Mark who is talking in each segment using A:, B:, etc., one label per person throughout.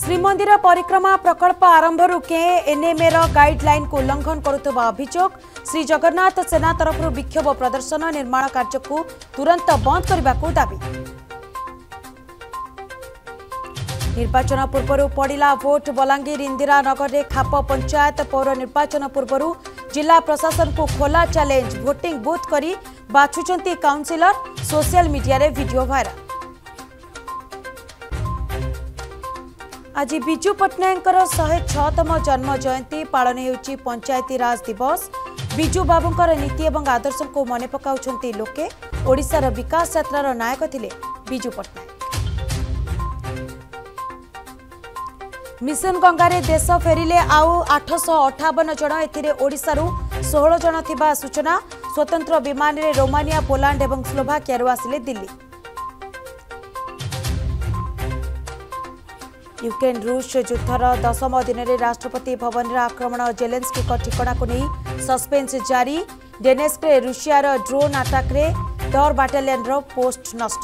A: श्रीमंदिर परिक्रमा प्रकल्प आरंभ के एनएमए गाइडलाइन को उल्लंघन करुवा अभियोग। श्री जगन्नाथ सेना तरफ विक्षोभ प्रदर्शन निर्माण कार्य को तुरंत बंद करने को दाबी। निर्वाचन पूर्व पड़ा भोट बलांगीर इंदिरा नगर में खाप पंचायत पौर निर्वाचन पूर्व जिला प्रशासन को खोला चैलेंज। भोटिंग बूथ करी बाछुचंती काउंसिलर। सोशल मीडिया रे वीडियो वायरल। आज बिजू पट्टनायक 106तम जन्म जयंती पालन होउची पंचायती राज दिवस। बिजू बाबूंकर नीति एवं आदर्श को मन पकाउछंती लोके। ओडिशार विकास यात्रार नायक थिले बिजू पट्टनायक। मिशन गंगारे देश फेरिले आउ 858 जन। एथिरे ओडिशारू 16 जन थिबा सूचना। स्वतंत्र विमान रे रोमानिया, पोलैंड एवं स्लोभाकिया आसिले दिल्ली। यूक्रेन रूस युद्धर 10म दिन में राष्ट्रपति भवन में आक्रमण। जेलेंस्की ठिकाना को नहीं सस्पेंस जारी। डेनेस्क रूसियार ड्रोन अटैक रे 10 बाटालियन पोस्ट नष्ट।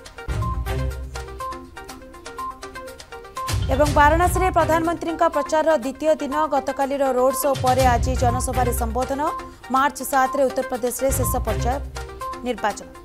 A: एवं वाराणसी में प्रधानमंत्री प्रचार द्वितीय दिन। गतकाली रोड शो पर आज जनसभा संबोधन। मार्च 7 उत्तर प्रदेश में शेष पर्याय निर्वाचन।